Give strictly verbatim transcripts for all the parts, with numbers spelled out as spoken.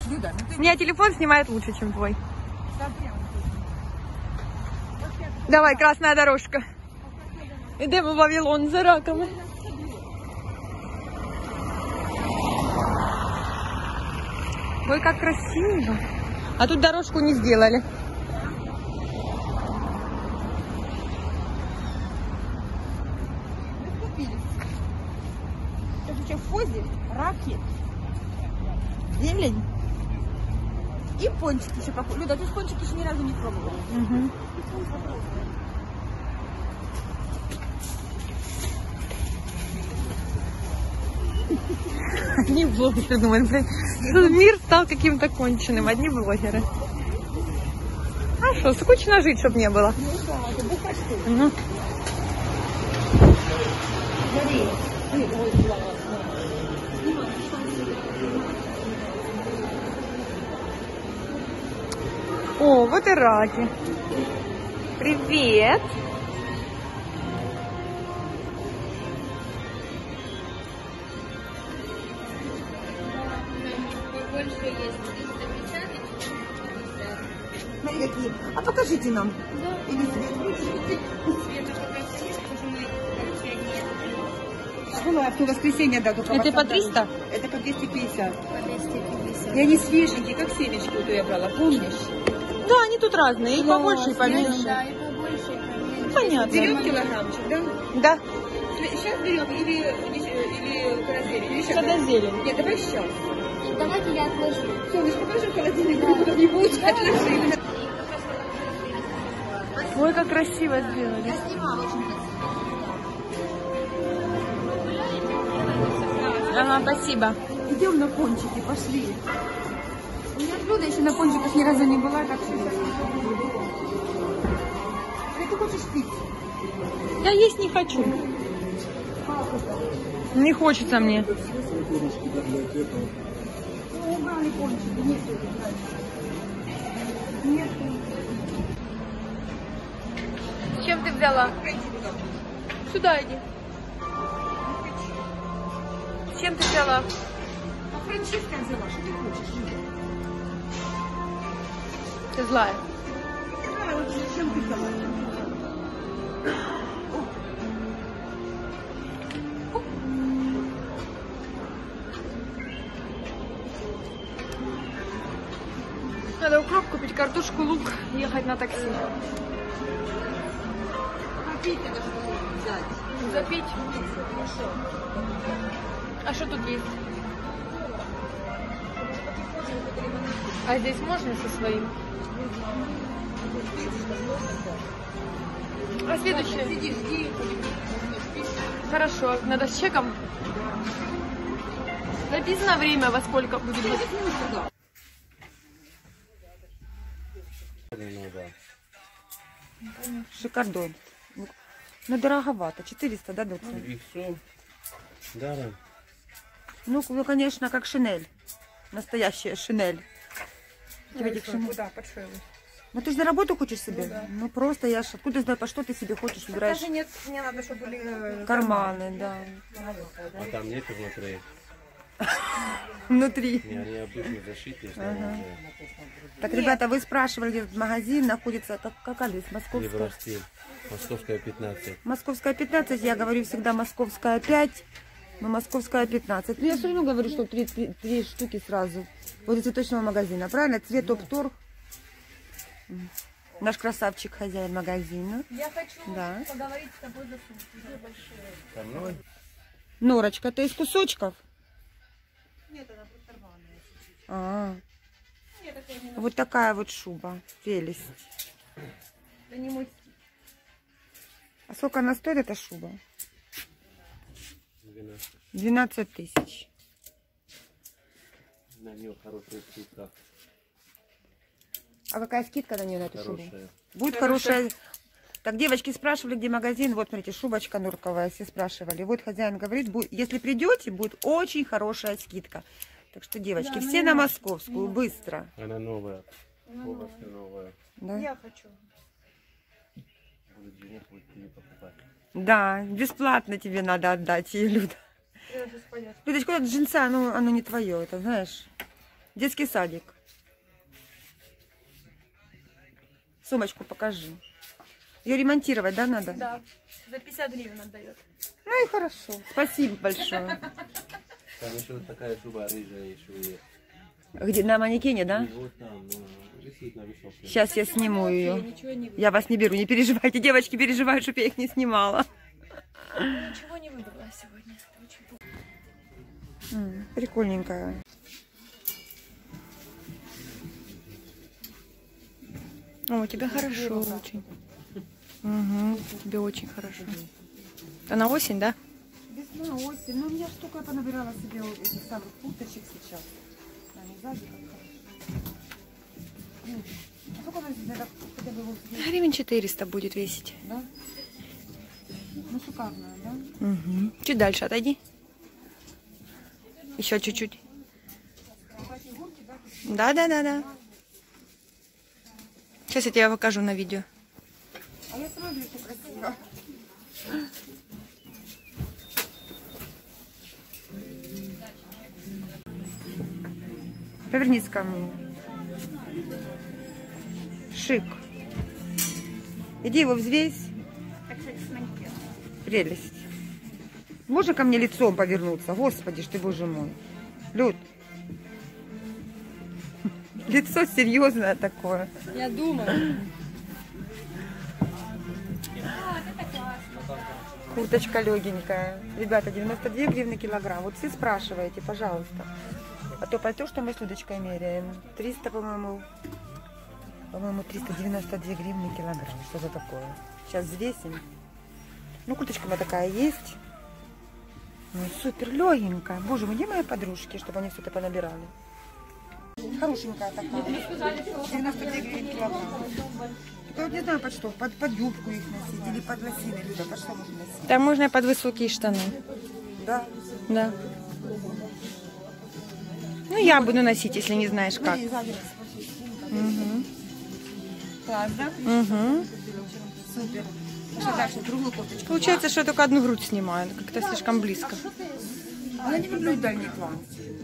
Люда, ну ты... У меня телефон снимает лучше, чем твой. Давай, красная дорожка. Идем в Вавилон за раками. Ой, как красиво. А тут дорожку не сделали. Тут еще фози, раки, зелень и пончики еще похожи. Люда, ты пончики еще ни разу не пробовала. Угу. Одни блогеры, думаю, блин, что мир стал каким-то конченым. Одни блогеры. А что, скучно жить, чтобы не было. Ну. О, вот и раки. Привет. Смотри, какие. А покажите нам. Да. Или была в воскресенье, да, только. Это по триста? Это по двести пятьдесят. По двести пятьдесят. И они свеженькие, как семечки, вот я брала, помнишь? Да, они тут разные, и Да, побольше, и поменьше. Да, и побольше, и поменьше. Понятно. Берем килограммчик, да? Да. Сейчас берем или, или каразель, или сейчас. Когда зелень. Нет, давай сейчас. Давайте я отложу. Солнышко, положи в холодильник, да. Не будет, отложи. Ой, как красиво сделали. Я снимала очень красиво. Ага, спасибо. Идем на пончики, пошли. У меня блюдо еще на пончиках ни разу не была, так что... Или ты хочешь пить? Я есть не хочу. Не хочется мне. Ну, убрали пончики, нет. Нет. Чем ты взяла? Сюда иди. Чем ты взяла? А Франческа взяла, что ты хочешь? Ты злая. А, вот чем ты взяла? Надо укроп купить, картошку, лук, ехать на такси. Попить это что взять? Запить? А что тут есть? А здесь можно со своим? А следующее? Сиди, жди. Хорошо, надо с чеком? Написано время, во сколько будет. Шикардон. Ну, дороговато. четыреста, да, доктор? И все. Даром. Ну, ну, конечно, как шинель. Настоящая шинель. Тебе этих шинель. Куда подшивать? Ну, ты же на работу хочешь себе? Ну, да. Ну, просто я ж... Откуда знаю, по что ты себе хочешь, выбираешь? Даже нет, мне надо, чтобы были э, Карманы, да. А там нету внутри. Внутри. Не, они обычно защиты. Ага. Так, ребята, вы спрашивали, где этот магазин находится, как, как адрес? Московская. Евростиль. Московская пятнадцать. Московская пятнадцать, я говорю всегда Московская пять, но Московская пятнадцать. Ну, я все равно говорю, что три, три, три штуки сразу. Возле цветочного магазина, правильно? Цвет Оптор. Наш красавчик, хозяин магазина. Я хочу Да. поговорить с тобой за сумку. Со мной? Норочка, ты из кусочков? Нет, она просто рваная. А, Нет, это не вот такая вот шуба. Прелесть. это не мой. А сколько она стоит, эта шуба? двенадцать. двенадцать тысяч. На нее хорошая скидка. А какая скидка на нее, на эту шубу? Хорошая. Будет хорошая. Так, девочки спрашивали, где магазин. Вот, смотрите, шубочка норковая, все спрашивали. Вот хозяин говорит, будет, если придете, будет очень хорошая скидка. Так что, девочки, Да, все ну, на Московскую, быстро. Она новая. Она Полностью новая. Да? Я хочу. Будет денег, будет тебе покупать. Да, бесплатно тебе надо отдать ее, Люда. Я сейчас понятно. Людочка, вот это джинса, оно, оно не твое, это знаешь. Детский садик. Сумочку покажи. Ее ремонтировать, да, надо? Да. За пятьдесят гривен отдает. Ну и хорошо. Спасибо большое. Там еще такая шуба рыжая еще есть. Где, на манекене, да? И вот там, ну, висит на высокой. Сейчас я сниму ее. Ничего не, Я вас не беру, не переживайте. Девочки переживают, чтобы я их не снимала. ничего не выбрала сегодня. Это очень... М, Прикольненькая. О, у тебя хорошо очень. Угу, тебе очень хорошо. Это на осень, да? Весна, осень. Ну, я столько понабирала себе вот этих самых курточек сейчас. Они сзади как хорошо. Ну, а сколько она здесь, наверное, хотя бы вот здесь, Гривен четыреста будет весить. да? Ну, шикарная, да? Угу. Чуть дальше отойди. Еще чуть-чуть. Да, да, да, да. Сейчас я тебе покажу на видео. А я сама вижу, красиво. Повернись ко мне. Шик. Иди его взвесь. Прелесть. Можно ко мне лицом повернуться? Господи ж ты, боже мой. Люд. Лицо серьезное такое. Я думаю. Курточка легенькая. Ребята, девяносто две гривны килограмм. Вот все спрашиваете, пожалуйста. А то пальто, что мы с Людочкой меряем. триста, по-моему, по-моему, триста девяносто две гривны килограмм. Что-то такое. Сейчас взвесим. Ну, курточка у меня такая есть. Ну, супер легенькая. Боже мой, где мои подружки, чтобы они все это понабирали? Хорошенькая такая. девяносто две гривны килограмм. Я вот не знаю, под что. Под, под юбку их носить или под лосины. Люда, под что можно носить? Там можно под высокие штаны. Да. Да. Ну, я буду носить, если не знаешь как. Смотри, сзади распашись. Угу. Класс, да? Угу. Супер. Ну что дальше? Другую кофточку. Получается, что я только одну грудь снимаю. Как-то слишком близко. А я не люблю дальний план.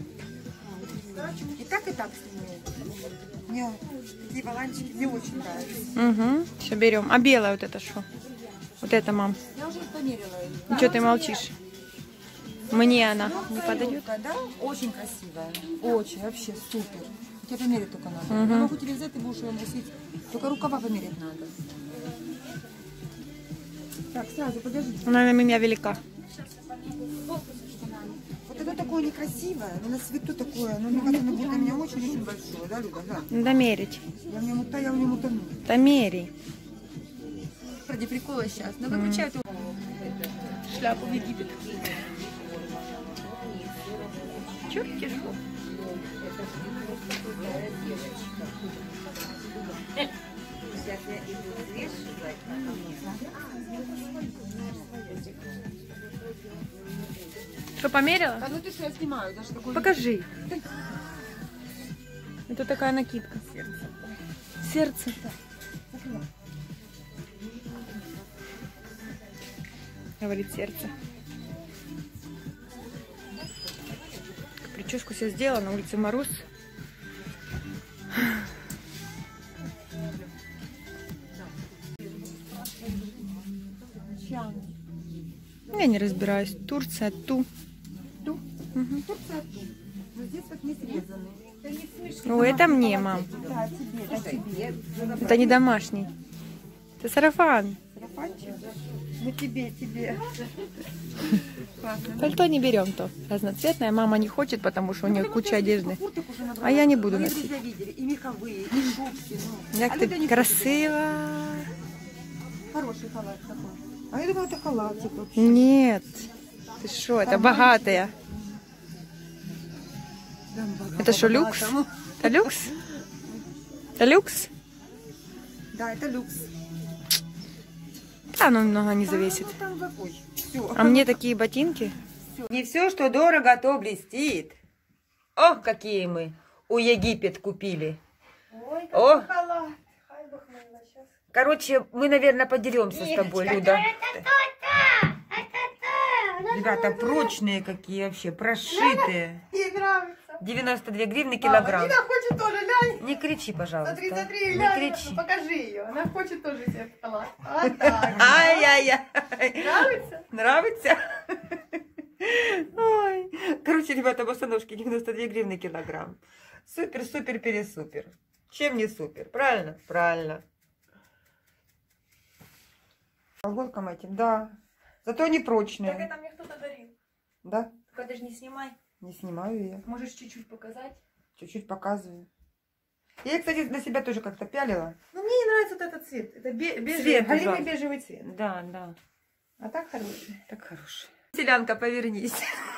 И так, и так снимаю. Мне такие воланчики мне очень нравятся. Угу. Все, берем. А белая вот это что? Вот это, мам. Я уже померила ее. Ну, что ты молчишь? Мне она не подойдет? Да? Очень красивая. Очень, вообще супер. Тебе померить только надо. Мгм. Я могу тебе взять, ты будешь ее носить. Только рукава померить надо. Так, сразу, подожди. Она на меня велика. Вот это такое некрасивое, но на свету такое, но мне кажется, оно будет на меня очень-очень большое, да, Люда, да? Надо мерить. Я в нем, ута- я в нем утону. Да мерей. Ради прикола сейчас. Ну, выключай эту шляпу в Египет. Чё тяжело? Что, померила? Да ну ты что, я снимаю, даже такой... Покажи. Это такая накидка. Сердце. Сердце. Говорит сердце. Прическу себе сделала, на улице мороз. Я не разбираюсь. Турция, ту. Ту? Мгм. Турция ту. Но здесь вот не срезаны. О, это мне, мам. Да, тебе, да, тебе. Это не домашний. Это сарафан. Сарафанчик? Ну тебе, тебе. Классно. Пальто не берем то. Разноцветное. Мама не хочет, потому что у нее куча одежды. Курток уже набрала. А я не буду Мои носить. друзья видели, и меховые, и шубки. Ну. Как А ты Люда не красиво. хочет. Хороший халат такой. А я думала, это халатик вообще. Нет. Ты что, это богатая. Прям богато- Это что, люкс? богатому. Это люкс? Это люкс? Да, это люкс. Да, оно много не завесит. Ну, там какой. Все. А мне такие ботинки. Не все, что дорого, то блестит. Ох, какие мы у Египет купили. Ой, О, халат. Хай бы хвалила сейчас. короче, мы, наверное, подеремся с тобой, Люда. Ребята, прочные какие вообще, прошитые. Ей нравится. девяносто две гривны Мама, килограмм. Нина хочет тоже, глянь. Не кричи, пожалуйста. Смотри, смотри, Не глянь. кричи. Ну, покажи ее. Она хочет тоже себе шоколад. Вот так. Ай-яй-яй. Нравится? Нравится? Ой. Короче, ребята, босоножки девяносто две гривны килограмм. Супер, супер, пересупер. Чем не супер? Правильно? Правильно. Колготкам этим, да. Зато они прочные. Так это мне кто-то дарил. Да? Только даже не снимай. Не снимаю ее. Можешь чуть-чуть показать. Чуть-чуть показываю. Я, кстати, на себя тоже как-то пялила. Ну, мне не нравится вот этот цвет. Это бе- бежевый, Цвет голимый ужасный. бежевый цвет. Да, да. А так хороший. Так хороший. Селянка, повернись.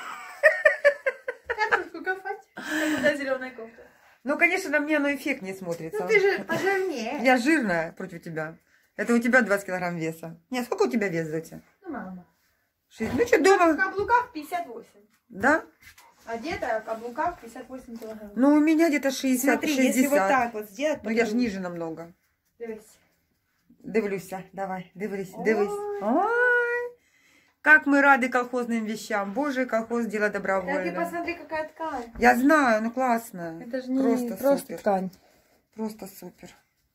Картошку копать. Куда зеленая кофта? Ну, конечно, на мне оно эффектнее смотрится. Ну, ты же пожирнее. Я жирная против тебя. Это у тебя двадцать килограмм веса. Нет, сколько у тебя вес, Зося? Ну, мама. Шесть. Ну, что, В дома? каблуках пятьдесят восемь. Да? Одета в каблуках пятьдесят восемь килограмм. Ну, у меня где-то шестьдесят Смотри, шестьдесят. если вот так вот сделать... Ну, я же ниже намного. Дивись. Дивлюся. Давай, дивись, Ой. дивись. Ой, как мы рады колхозным вещам. Боже, колхоз дело Так и добровольно. посмотри, какая ткань. Я знаю, ну классно. Это же не просто, просто, супер. ткань. Просто супер.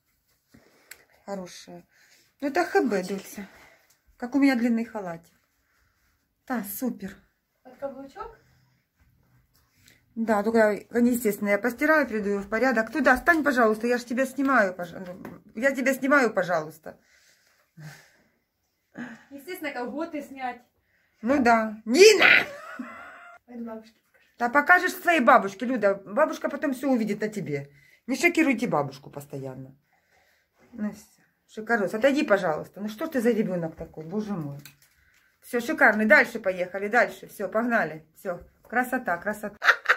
Хорошая. Ну, это ХБ, Дуся. Как у меня длинный халатик. Да, супер. Под каблучок? Да, только, я, естественно, я постираю, приведу ее в порядок. Туда, стань, пожалуйста, я же тебя снимаю, пожалуйста. Я тебя снимаю, пожалуйста. Естественно, колготы снять. Ну да. Нина! Пойду бабушке покажу. Да покажешь своей бабушке, Люда. Бабушка потом все увидит на тебе. Не шокируйте бабушку постоянно. Ну все. Шикарос. Отойди, пожалуйста. Ну что ж ты за ребенок такой, боже мой. Все, шикарный. Дальше поехали, дальше. Все, погнали. Все, красота, красота.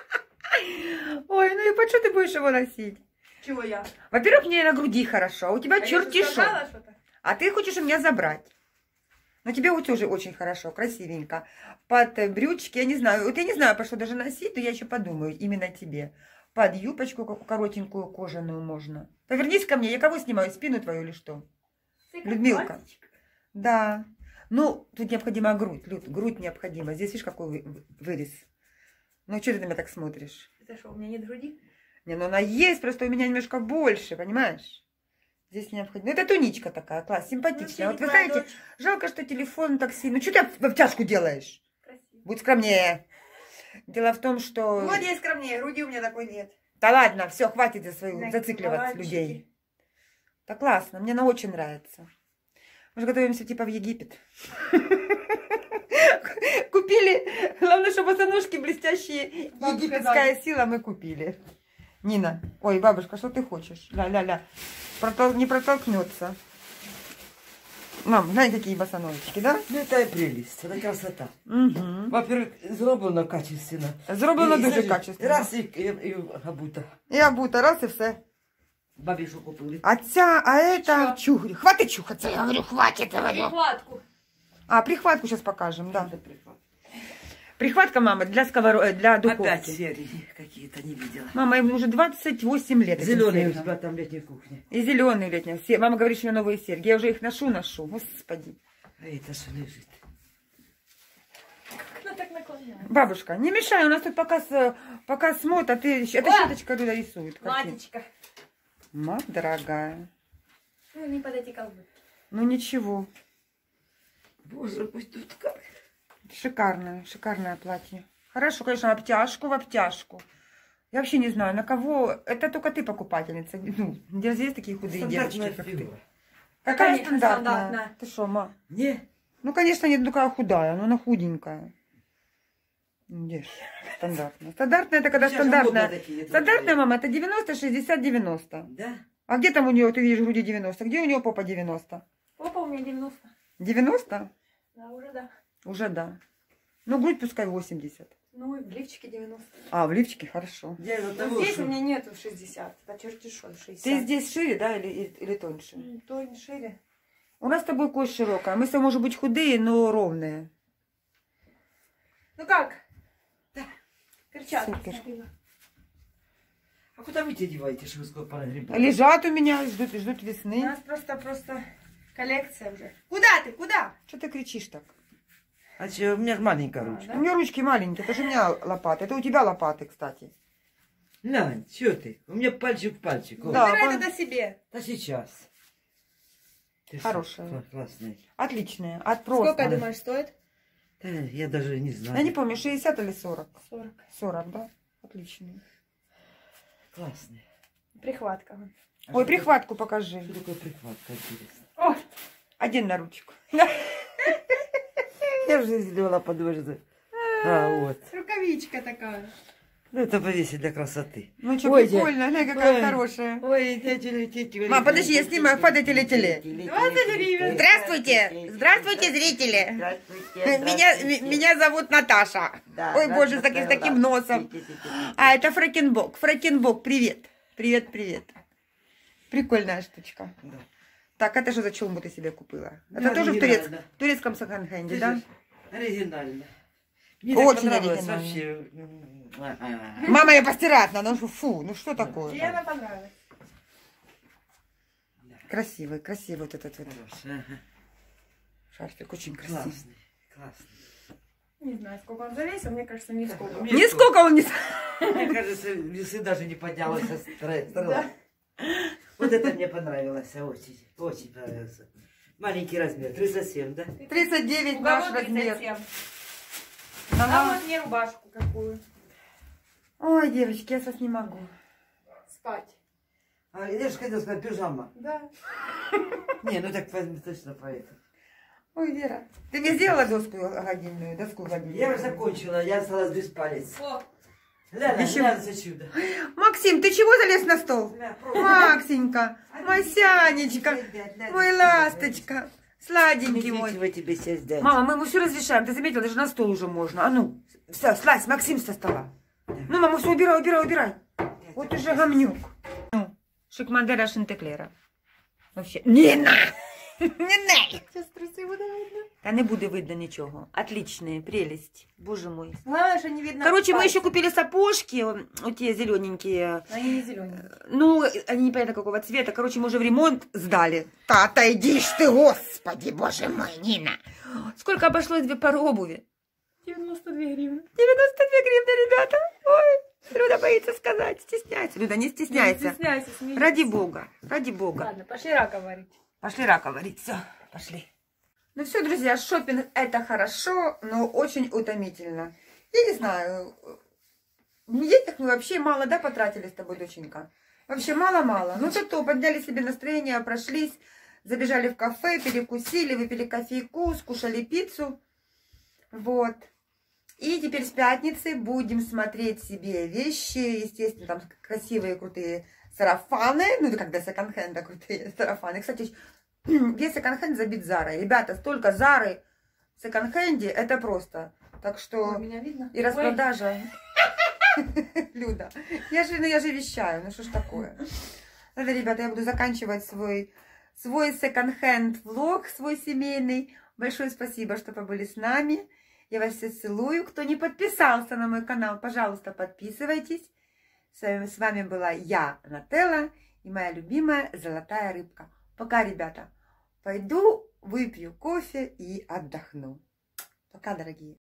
Ой, ну и под что ты будешь его носить? Чего я? Во-первых, мне на груди хорошо, а у тебя А я черти же шо. сказала что-то? А ты хочешь у меня забрать. Но тебе вот тоже очень хорошо, красивенько. Под брючки, я не знаю, вот я не знаю, по что даже носить, но я еще подумаю, именно тебе. Под юбочку коротенькую кожаную можно. Повернись ко мне, я кого снимаю, спину твою или что? Ты как Людмилка. пластичек. Да. Ну, тут необходима грудь, Люд, грудь необходима. Здесь видишь, какой вы- вырез. Ну, что ты на меня так смотришь? Это что, у меня нет груди? Не, ну она есть, просто у меня немножко больше, понимаешь? Здесь необходимо. Ну, это туничка такая, класс, симпатичная. Ну, Вот вы твоя знаете, дочь. жалко, что телефон так сильно. Ну, что ты в обтяжку делаешь? Красиво. Будь скромнее. Дело в том, что... Вот я скромнее, груди у меня такой нет. Да ладно, все, хватит за свою На, зацикливаться мальчики. людей. Да классно, мне она очень нравится. Мы же готовимся типа в Египет. Купили, главное, чтобы босоножки блестящие, Бабушка, египетская сила мы купили. Нина, ой, бабушка, что ты хочешь? Ля-ля-ля, Протол- не протолкнется. Мам, знаете, какие босоножечки, да? Ну, это прелесть, это красота. Угу. Во-первых, зроблено качественно. Зроблено І, дуже знаєш, качественно. Раз і, і, і обута. І обута, раз і все. Бабі що купили. А ця, а это чух. Хватит чухаться, я говорю, хватит, говорю. Прихватку. А, прихватку сейчас покажем, да. Это прихват. Прихватка, мама, для сковородки, для духовки. Опять серии какие-то не видела. Мама, им уже двадцать восемь лет. этим Зеленые у серьгам. тебя там в летней кухне. И зеленые летние. Все. Мама говорит, что у меня новые серьги. Я уже их ношу, ношу. Господи. А это что лежит? Она так наклоняет. Бабушка, не мешай, у нас тут показ, э, показ мод, а ты... Это О! щеточка Люда рисует. картинку. Матечка. Мать дорогая. Ну, не под эти колготки. Ну ничего. Боже, пусть тут как. Шикарное, шикарное платье. Хорошо, конечно, в обтяжку, в обтяжку. Я вообще не знаю, на кого... Это только ты покупательница. Ну, где здесь такие худые Стандартная девочки, как ты. фигура. Какая Конечно, стандартная? стандартная. Ты что, ма? Не? Ну, конечно, не такая худая, но она худенькая. Где ж? Стандартная. Стандартная это когда Сейчас же модно стандартная. такие, Стандартная, да. мама, это девяносто, шестьдесят, девяносто. Да? А где там у нее, ты видишь, груди девяносто? Где у нее попа девяносто? Опа, у меня девяносто. девяносто? Да, уже да. Уже да. Ну, грудь пускай восемьдесят. Ну, и в лифчике девяносто. А, в лифчике хорошо. Я из-за Но того, здесь что... у меня нету шестьдесят. Это чертишой шестьдесят. Ты здесь шире, да, или, или тоньше? М, То не шире. У нас с тобой кость широкая. Мы с тобой, может быть, худые, но ровные. Ну как? Да. Перчатки. Супер. смотрела. А куда вы те деваете, что вы сколько понагребали? Лежат у меня, ждут, ждут У весны. нас просто, просто коллекция уже. Куда ты? Куда? Что ты кричишь так? А что, у меня ж маленькая А, ручка. У меня ручки маленькие, это же у меня лопаты. Это у тебя лопаты, кстати. Нань, что ты? У меня пальчик в пальчик. О. Да, Выбирай пон- тогда себе. Да сейчас. Ты Хорошая. что, кла- Классная. Отличная. От просто. Сколько, думаешь, стоит? Да, я даже не знаю. Я не помню, шестьдесят или сорок. сорок. сорок, да? Отличная. Классная. Прихватка. А Ой, что прихватку покажи. такое- Что такое прихватка, интересно? О, Один на ручку. Я уже сделала подвижды. А, вот. рукавичка такая. Ну, это повесить для красоты. Ну что, Ой, прикольно, она какая ой. хорошая. Ой, тетя, тетя. Мам, подожди, я снимаю, падайте теле. двадцать гривен. Здравствуйте, здравствуйте, зрители. Здравствуйте. Меня, м- меня зовут Наташа. Да, Ой, да, боже, с да, таким, с да, таким да. носом. Тетя, тетя, А, это Фрэкенбок. Фрэкенбок, привет. Привет, привет. Прикольная штучка. Да. Так, это что за чумбу ты себе купила? Да, Это тоже в, оригинально. турец- в турецком секонд-хенде, Ты да? же Оригинально. Мне Очень так понравилось оригинально. вообще. М, а, а. Мама, ее постирать надо. Ну фу, ну что Ей такое? она понравилась. Красивый, красивый вот этот вот Хороший, ага. шарфик, очень красивый. Классный, классный. Не знаю, сколько он завесил, мне кажется, нисколько. Мне Нисколько он не... Мне кажется, весы даже не поднялась со стра- стола. Вот это мне понравилось, а очень, очень понравился. Маленький размер, тридцать семь, да? тридцать девять У наш кого размер. тридцать семь? Да, А мама. вот мне рубашку какую. Ой, девочки, я сейчас не могу. Спать. А, я же хотела сказать, пижама. Да. Не, ну так возьми точно поэтому. Ой, Вера, ты мне сделала доску годильную, доску годильную? Я уже закончила, я осталась без палец. О, Ляна, Еще- Ляна, за чудо. Максим, ты чего залез на стол? Максенька, Масянечка, мой ласточка, сладенький мой. Нечего тебе сесть дать. Мама, мы ему все разрешаем, ты заметила, даже на стол уже можно. А ну, все, слазь, Максим со стола. Ну, мама, все, убирай, убирай, убирай. Вот уже гамнюк. Ну, Шикмандера Шинтеклера. Вообще, не на! Не на! сейчас трусы буду видно. Та не буде видно нічого. Отличные, прелесть. Боже мой. Главное, что не видно. Короче, мы пальцев. еще купили сапожки, вот те зелененькие. Они не зеленые. Ну, они непонятно какого цвета. Короче, мы уже в ремонт сдали. Да отойди ж ты, господи, боже мой, Нина. Сколько обошлось две пары обуви? девяносто две гривны. девяносто две гривны, ребята. Ой, Люда боится сказать, стесняется. Люда, не стесняйся. Не стесняйся, смейтесь. Ради бога, ради бога. Ладно, пошли рака варить. Пошли рака варить, все, пошли. Ну все, друзья, шопинг это хорошо, но очень утомительно. Я не знаю, в денег мы вообще мало, да, потратили с тобой, доченька? Вообще мало-мало. Ну зато подняли себе настроение, прошлись, забежали в кафе, перекусили, выпили кофейку, скушали пиццу. Вот. И теперь с пятницы будем смотреть себе вещи, естественно, там красивые, крутые сарафаны, ну, это когда секонд-хенда крутые сарафаны. Кстати, весь секонд-хенд забит Зарой. Ребята, столько Зары в секонд-хенде, это просто. Так что Меня видно? и распродажа. Люда, я же, ну, я же вещаю, ну что ж такое. Ладно, ребята, я буду заканчивать свой, свой секонд-хенд влог, свой семейный. Большое спасибо, что побыли с нами. Я вас всех целую. Кто не подписался на мой канал, пожалуйста, подписывайтесь. С вами, с вами была я, Нателла, и моя любимая золотая рыбка. Пока, ребята. Пойду выпью кофе и отдохну. Пока, дорогие.